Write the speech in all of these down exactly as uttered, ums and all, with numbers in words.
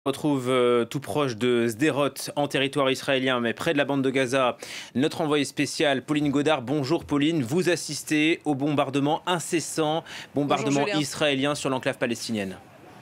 On retrouve euh, tout proche de Sderot, en territoire israélien, mais près de la bande de Gaza, notre envoyé spécial, Pauline Godard. Bonjour Pauline, vous assistez au bombardement incessant, bombardement Bonjour, israélien sur l'enclave palestinienne.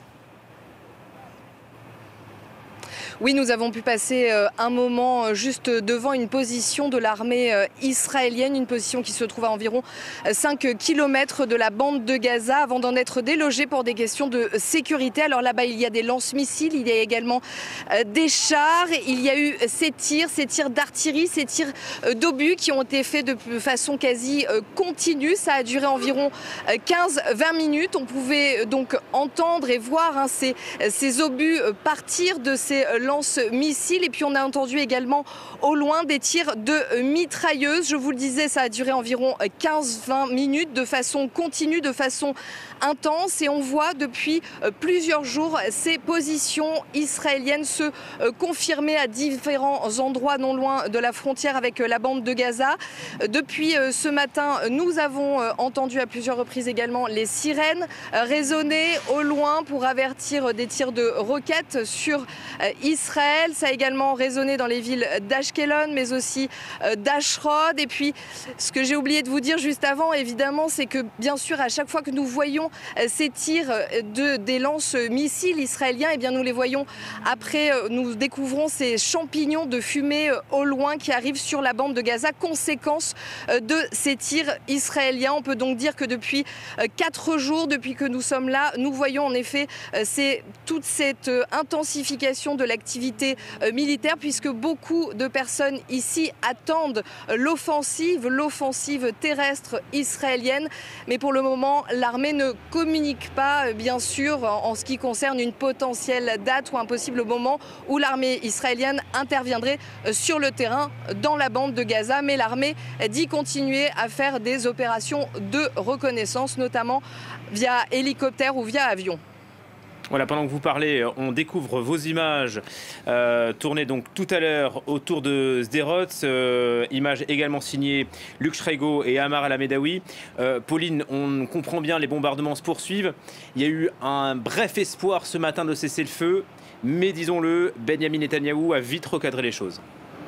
Oui, nous avons pu passer un moment juste devant une position de l'armée israélienne, une position qui se trouve à environ cinq kilomètres de la bande de Gaza, avant d'en être délogés pour des questions de sécurité. Alors là-bas, il y a des lance-missiles, il y a également des chars, il y a eu ces tirs, ces tirs d'artillerie, ces tirs d'obus qui ont été faits de façon quasi continue. Ça a duré environ quinze à vingt minutes. On pouvait donc entendre et voir hein, ces, ces obus partir de ces lance-missiles. Et puis on a entendu également au loin des tirs de mitrailleuses. Je vous le disais, ça a duré environ quinze à vingt minutes de façon continue, de façon intense. Et on voit depuis plusieurs jours ces positions israéliennes se confirmer à différents endroits non loin de la frontière avec la bande de Gaza. Depuis ce matin, nous avons entendu à plusieurs reprises également les sirènes résonner au loin pour avertir des tirs de roquettes sur Israël. Ça a également résonné dans les villes d'Ashkelon, mais aussi d'Ashrod. Et puis, ce que j'ai oublié de vous dire juste avant, évidemment, c'est que, bien sûr, à chaque fois que nous voyons ces tirs de, des lance-missiles israéliens, eh bien, nous les voyons après, nous découvrons ces champignons de fumée au loin qui arrivent sur la bande de Gaza, conséquence de ces tirs israéliens. On peut donc dire que depuis quatre jours, depuis que nous sommes là, nous voyons en effet c'est toute cette intensification de l'activité militaire, puisque beaucoup de personnes ici attendent l'offensive, l'offensive terrestre israélienne. Mais pour le moment, l'armée ne communique pas, bien sûr, en ce qui concerne une potentielle date ou un possible moment où l'armée israélienne interviendrait sur le terrain dans la bande de Gaza. Mais l'armée dit continuer à faire des opérations de reconnaissance, notamment via hélicoptère ou via avion. Voilà, pendant que vous parlez, on découvre vos images euh, tournées donc tout à l'heure autour de Sderot. Euh, images également signées Luc Shrego et Amar Al-Amedaoui. Euh, Pauline, on comprend bien, les bombardements se poursuivent. Il y a eu un bref espoir ce matin de cesser le feu, mais disons-le, Benyamin Netanyahou a vite recadré les choses.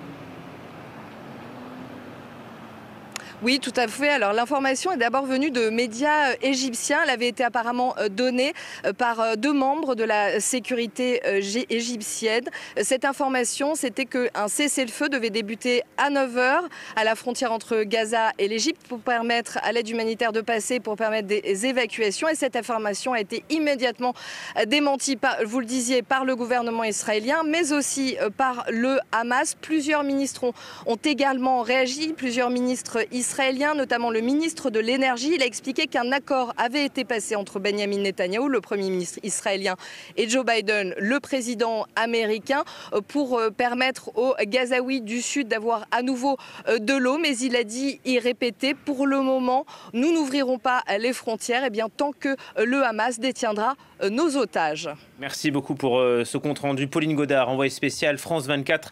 Oui, tout à fait. Alors l'information est d'abord venue de médias égyptiens. Elle avait été apparemment donnée par deux membres de la sécurité égyptienne. Cette information, c'était qu'un cessez-le-feu devait débuter à neuf heures à la frontière entre Gaza et l'Égypte pour permettre à l'aide humanitaire de passer, pour permettre des évacuations. Et cette information a été immédiatement démentie, par, vous le disiez, par le gouvernement israélien, mais aussi par le Hamas. Plusieurs ministres ont, ont également réagi, plusieurs ministres israéliens. Israélien, notamment le ministre de l'énergie. Il a expliqué qu'un accord avait été passé entre Benyamin Netanyahou, le Premier ministre israélien, et Joe Biden, le président américain, pour permettre aux Gazaouis du Sud d'avoir à nouveau de l'eau. Mais il a dit y répéter, pour le moment, nous n'ouvrirons pas les frontières eh bien, tant que le Hamas détiendra nos otages. Merci beaucoup pour ce compte rendu. Pauline Godard, envoyée spéciale France vingt-quatre.